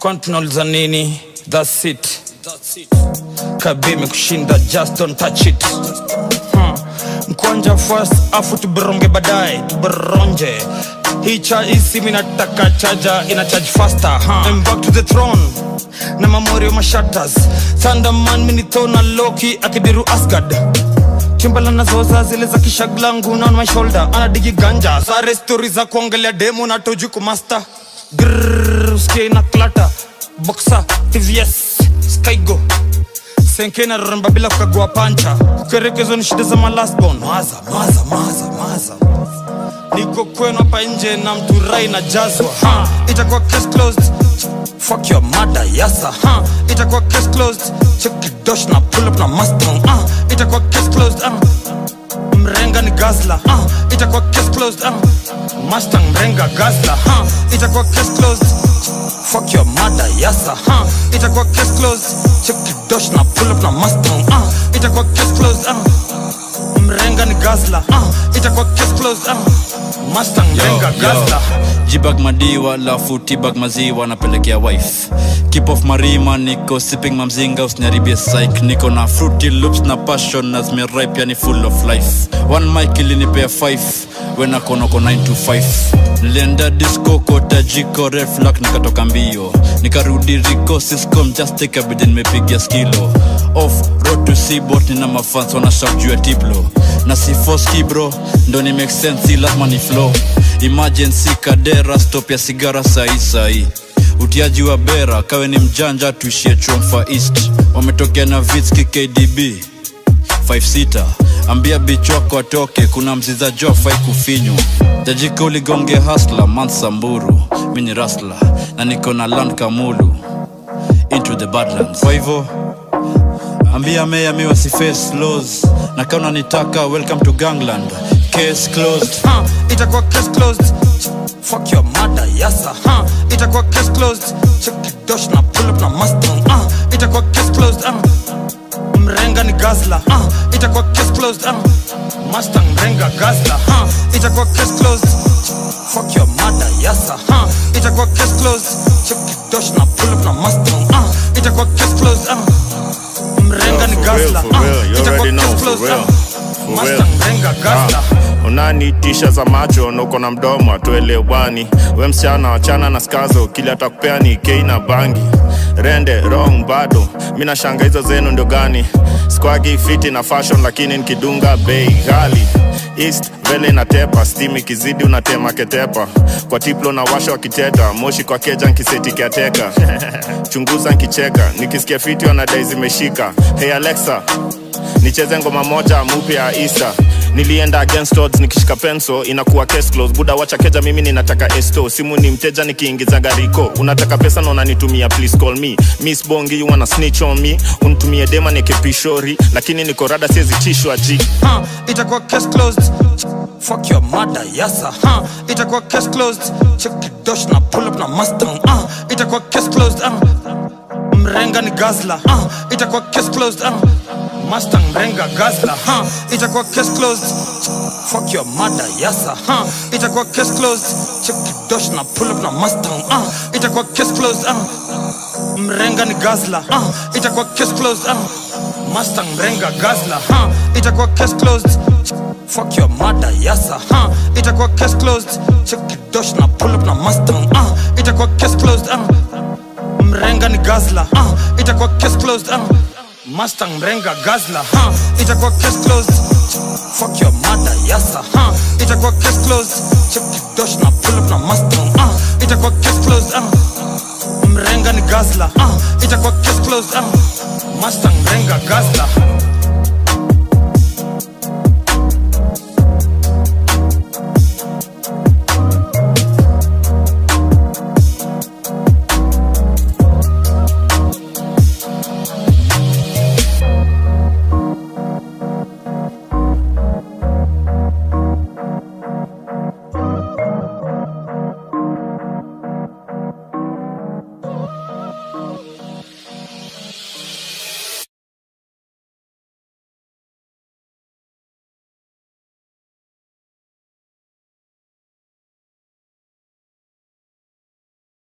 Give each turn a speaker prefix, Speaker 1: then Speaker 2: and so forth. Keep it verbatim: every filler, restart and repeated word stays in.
Speaker 1: Control za nini? That's it. Kabime kushinda, just don't touch it. hmm. Mkwanja first, afu tuberonge badai, tuberonje. Hii charge isi minataka charger, ina charge faster. huh. I'm back to the throne, na memory of my shatters. Thunderman minitona Loki, akidiru Asgard. Chimbala na zoza zile za kishaglangu na on my shoulder. Ana digi ganja, sare story za kuongelea demo na toju kumasta. Grrrr, usikie na klata. Boxer, T V S, Skygo. Senke na ramba bila kukagua pancha. Kukerekezo ni shida za my last born. Maza, maza, maza, maza. Niko kwenu hapa nje na mturai na jazwa. ha. Itakuwa case closed. Fuck your mother, yasa. ha. Itakuwa case closed. Check it dosh na pull up na Mustang. uh. Itakuwa case closed. uh. Mrenga ni gazla. uh. Itakuwa case closed. uh. Mustang mrenga gazla. uh. Itakuwa case closed. Fuck your mother, yasa. huh? Itakuwa case closed. Check it dosh na pull up na Mustang. uh. Itakuwa case closed. uh. Mrenga ni gazla. uh. Itakuwa case closed. uh. Mustang mrenga gazla.
Speaker 2: Jibag madiwa, lafu tibag maziwa, napelekea wife. Keep off marima, niko sipping mamzinga, usiniharibie psych. Niko na fruity loops na passion, as me ripe yani full of life. One mic ilinipea five, wena konoko nine to five. Nilienda disco kota jiko, red flag nikatoka mbio. Nikarudi riko, siscom, just take a bid nimepigia skilo. Off road to seaboard, nina mafans wana shout juu ya tiblo. Na si foski bro, ndo ni make sense, lazima ni flow. Emergency kadera, stop ya sigara sahi sahi. Utiaji wa bera, kawe ni mjanja tuishie Chomfa East. Wametokea na Vitski K D B five sita. Ambia bitch wako atoke, kuna mziza joa fai kufinyo. Jajika uligonge hustler, mansa mburu. Mini rustler, na niko na land kamulu. Into the badlands. Kwa hivo ambia meya miwa si face laws. Na kauna nitaka, welcome to gangland. Case closed.
Speaker 1: huh. Itakuwa case closed. Fuck your mother, yasa. huh. Itakuwa case closed. Check it dosh na pull up na Mustang. uh. Itakuwa case closed. uh. Mrenga ni gazla. uh. Itakuwa case closed. uh. Mustang mrenga gazla. uh. Itakuwa case closed. Fuck your mother, yasa. huh. Itakuwa case closed. Check it dosh na pull up na Mustang. uh. Itakuwa case closed. uh. Mrenga ni gazla. uh. Itakuwa case closed. uh. Mustang mrenga gazla.
Speaker 3: Unanitisha za macho, nuko na mdomo atuelewani. We msichana wachana na skazo, kila atakupea ni kei na bangi. Rende, wrong, bado, mina shanga hizo zenu ndio gani. Squagi, fiti na fashion, lakini nikidunga bei ghali. East, vele na tepa, steam ikizidi unatema ketepa. Kwa tiplo na washa wakiteta, moshi kwa keja nkiseti kiateka. Chunguza nkicheka, nikisikia fiti wanadai zimeshika. Hey Alexa, nicheze ngoma moja mupi ya Isa. Nilienda against odds nikishika penso, inakuwa case closed. Buda wacha keja, mimi ninataka esto. Simu ni mteja nikiingiza gariko. Unataka pesa na unanitumia, please call me. Miss Bongi, you wanna snitch on me. Unitumie dema neke pishori, lakini niko rada siezi tishwa G.
Speaker 1: huh. Itakuwa case closed. Fuck your mother, yasa. huh. Itakuwa case closed. Check it dosh na pull up na Mustang. uh. Itakuwa case closed. uh. Mrenga ni gazla. uh. Itakuwa case closed. uh. Mustang mrenga gazla. huh. Itakuwa case closed. Fuck your mother, yasa. huh. Itakuwa case closed. Check it dosh na pull up na Mustang. uh. Itakuwa case closed. uh. Mrenga ni gazla. uh. Itakuwa case closed. uh. Mustang mrenga gazla. huh. Itakuwa case closed. Fuck your mother, yasa. huh. Itakuwa case closed. Check it dosh na pull up na Mustang. uh. Itakuwa case closed. uh. Mrenga ni gazla. uh. Itakuwa case closed. uh. Mustang mrenga gazla. huh. Itakuwa case closed. Fuck your mother, yasa. huh. Itakuwa case closed. Check it dosh na pull up na Mustang. uh. Itakuwa case closed. uh. Mrenga ni gazla. uh. Itakuwa case closed. uh. Mustang mrenga gazla.